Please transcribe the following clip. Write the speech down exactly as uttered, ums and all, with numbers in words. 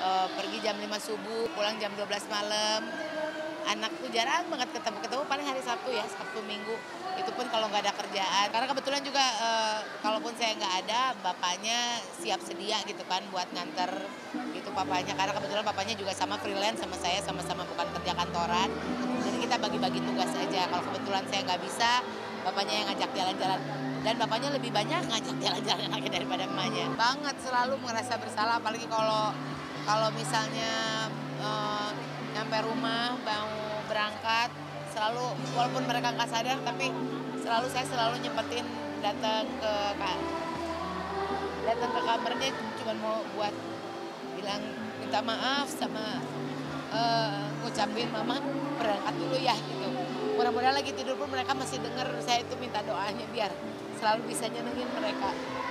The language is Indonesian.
uh, pergi jam lima subuh, pulang jam dua belas malam. Anak tuh jarang banget ketemu-ketemu, paling hari Sabtu ya, Sabtu Minggu. Itu pun kalau nggak ada kerjaan. Karena kebetulan juga uh, kalaupun saya nggak ada, bapaknya siap sedia gitu kan buat nganter gitu papanya. Karena kebetulan papanya juga sama freelance sama saya, sama-sama bukan kerja kantoran. Jadi kita bagi-bagi tugas aja. Kalau kebetulan saya nggak bisa, bapaknya yang ngajak jalan-jalan. Dan bapaknya lebih banyak ngajak jalan-jalan lagi daripada emaknya. Banget selalu merasa bersalah, apalagi kalau kalau misalnya uh, nyampe rumah mau berangkat, selalu walaupun mereka nggak sadar tapi selalu saya selalu nyempetin datang ke datang ke kamarnya cuma mau buat bilang minta maaf sama uh, ngucapin mama berangkat dulu ya gitu. Mudah-mudahan lagi tidur pun mereka masih dengar saya itu minta doanya biar selalu bisa nyenengin mereka.